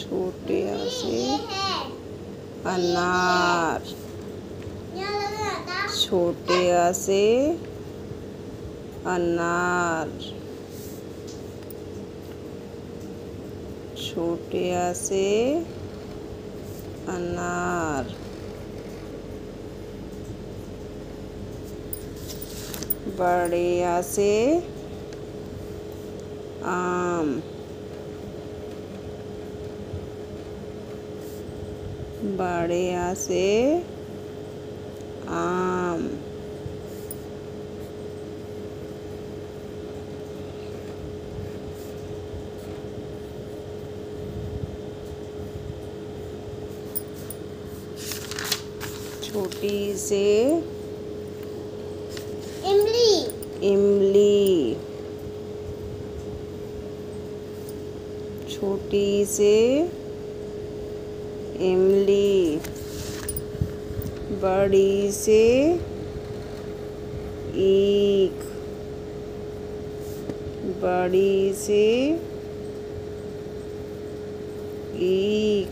छोटे आ से अनार। छोटे आ से अनार। छोटे आ से अनार। बड़े आ से आम। बड़े आ से आम। छोटी से इमली। इमली। छोटी से इमली। बड़ी से ईख। बड़ी से ईख।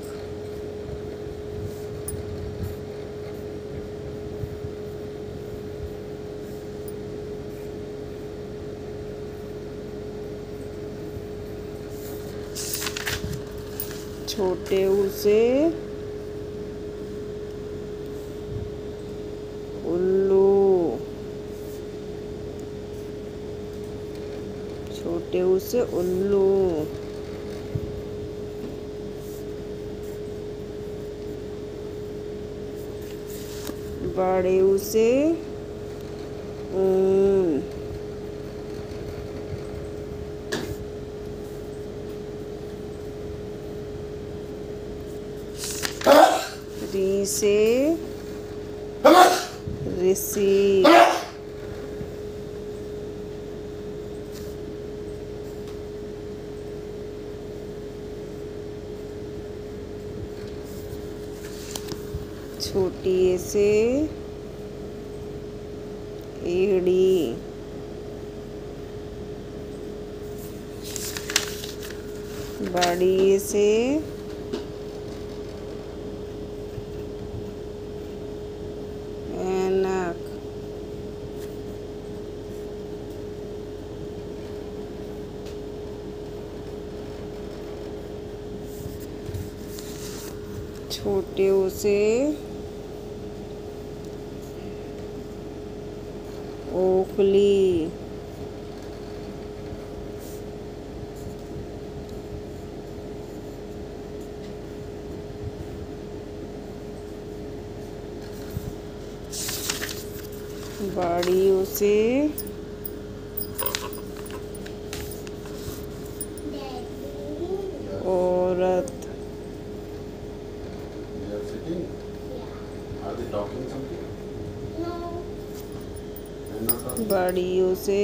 छोटे ऊ से उल्लू। छोटे ऊ से उल्लू। बड़े ऊ से ऊन। री से ऋषि। छोटी ए से एड़ी। बड़ी ए से ऐनक। छोटे ऊ से ओखली। बड़ी ऊ से औरत। They are sitting? Are they talking something? They're not talking? बड़ी ऊ से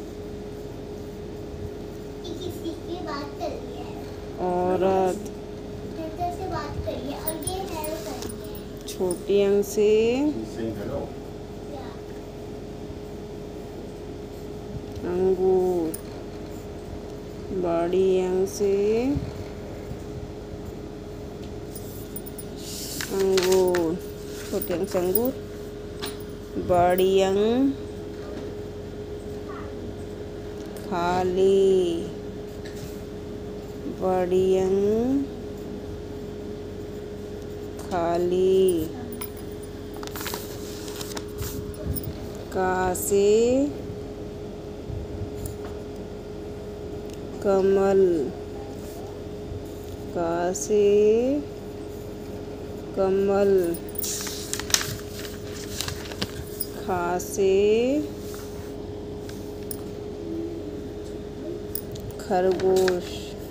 किसी से बात कर रही है। औरत। टीचर से बात कर रही है और ये हेलो कर रही है। छोटी अंग से She's saying hello. अंगूर। बड़ी अंग से अंगूर। छोटे अंग से अंगूर। बड़ी अंग खाली। बड़ी अंग खाली। का से कमल। का से कमल। खा से खरगोश।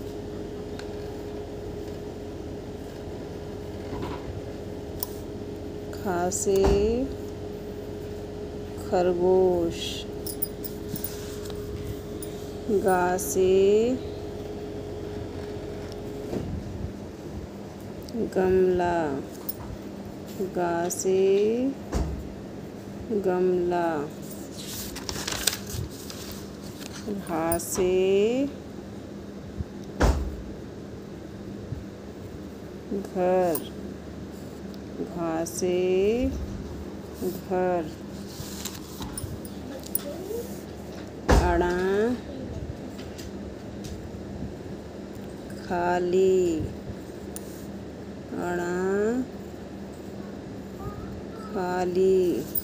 खा से खरगोश। गा से गमला। गा से गमला। घा से घर, घा से घर, अड़ा खाली, अड़ा खाली,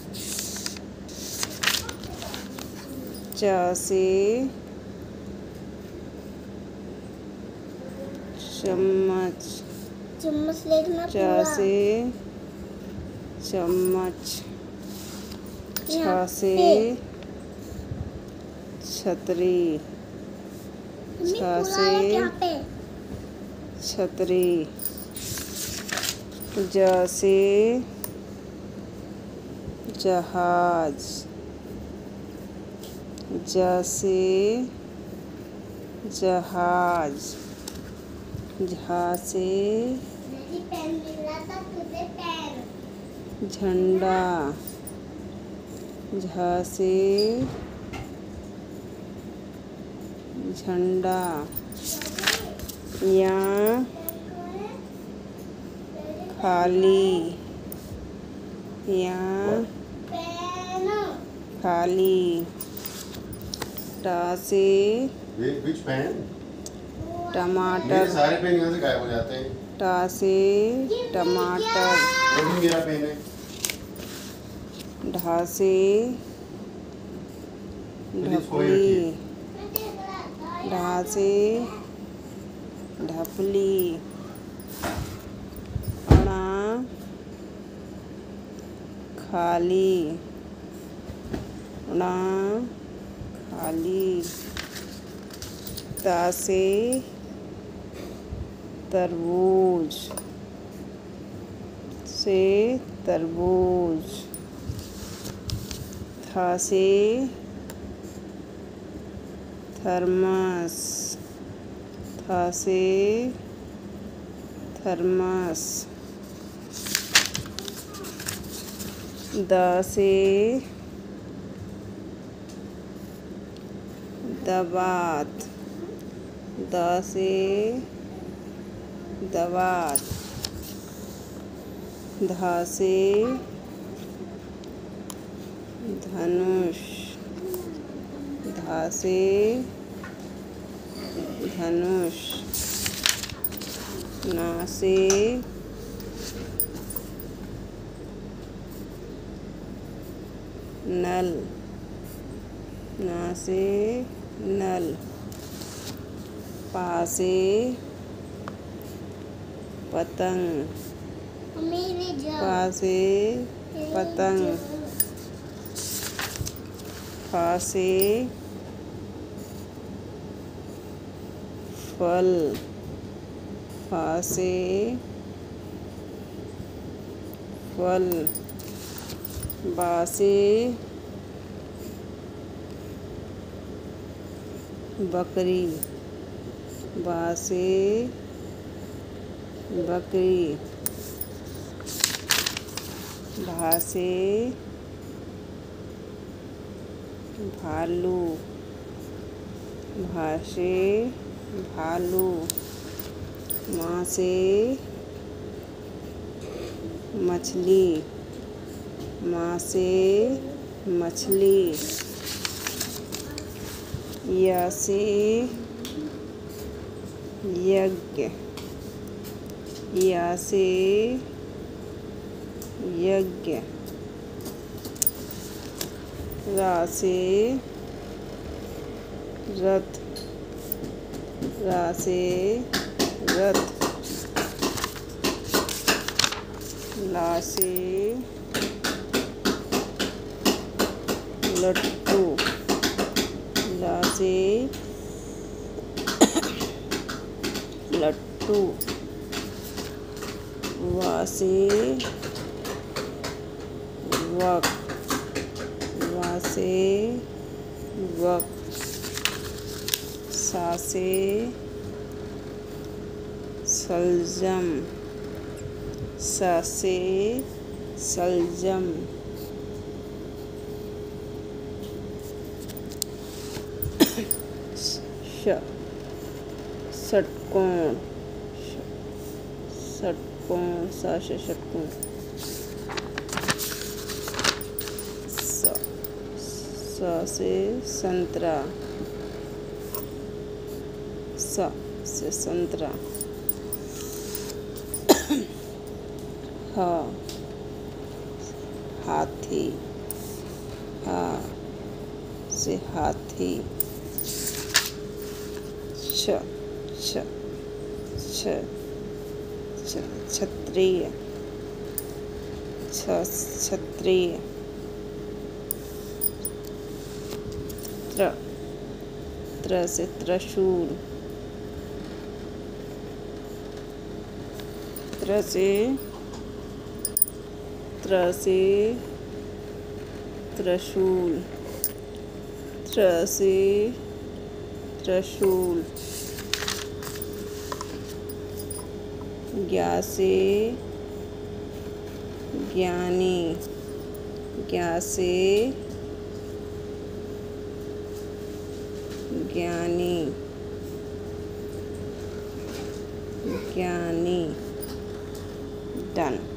चा से चम्मच, चम्मच लेना चा पूरा। से चम्मच, छा यहाँ से पे। छतरी, मम्मी, छा पूरा से है यहाँ पे। छतरी, ज से जहाज, ज से जहाज, झा से मेरी पेन मिल रहा था तुझे पेन। झंडा, झा से झंडा, या खाली, या पेन। खाली, टा से Which pen? मेरे टमाटर, सारे पेन यहाँ से गायब हो जाते हैं। टा से टमाटर, वो भी मेरा पेन है। ढा से ढपली, ढा से ढपली, अड़ा खाली, अड़ा खाली, ता से तरबूज, से तरबूज, था से थर्मस, था से थर्मस, द से दबात, द से दवात, धा से धनुष, धा से धनुष, ना से नल, ना से नल, पा से पतंग, मेरे पा से पतंग, फा से फल, फा से फल, बा से बकरी, बा से बकरी, भा से भालू, भा से भालू, माँ से मछली, माँ से मछली, या से यज्ञ, या से यज्ञ, रा से रथ, रा से रथ, ला से लट्टू, ला से लट्टू, वा से वक, वा से वक, सा से सलजम, सा से सलजम, ष षटकोण, षटकोण, स से षटकोण। स से संतरा, स से संतरा। ह हाथी, हा से हाथी। छ छ छ छ क्षत्रिय, छ क्षत्रिय। त्र त्र से त्रिशूल, त्र से त्रिशूल, त्र से त्रिशूल। ज्ञा से ज्ञानी, ज्ञा से ज्ञानी, ज्ञानी। डन।